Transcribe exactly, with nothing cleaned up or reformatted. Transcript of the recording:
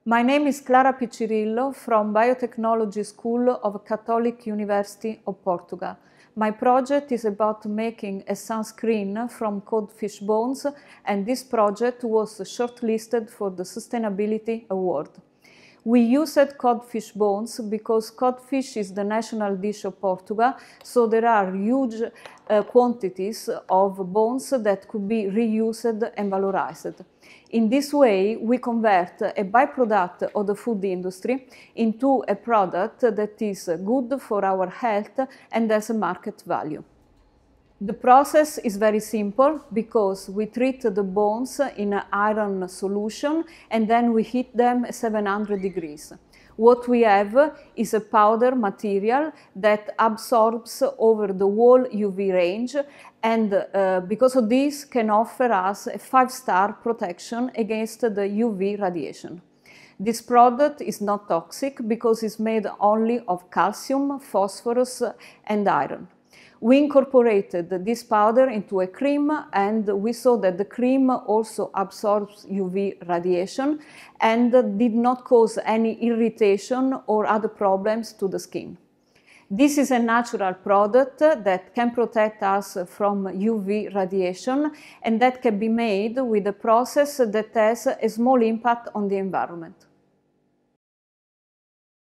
My name is Clara Piccirillo from Biotechnology School of Catholic University of Portugal. My project is about making a sunscreen from codfish bones, and this project was shortlisted for the Sustainability Award. We used codfish bones because codfish is the national dish of Portugal, so there are huge uh, quantities of bones that could be reused and valorized. In this way, we convert a byproduct of the food industry into a product that is good for our health and has a market value. The process is very simple because we treat the bones in an iron solution and then we heat them at seven hundred degrees. What we have is a powder material that absorbs over the whole U V range, and uh, because of this can offer us a five-star protection against the U V radiation. This product is not toxic because it's made only of calcium, phosphorus and iron. We incorporated this powder into a cream, and we saw that the cream also absorbs U V radiation and did not cause any irritation or other problems to the skin. This is a natural product that can protect us from U V radiation and that can be made with a process that has a small impact on the environment.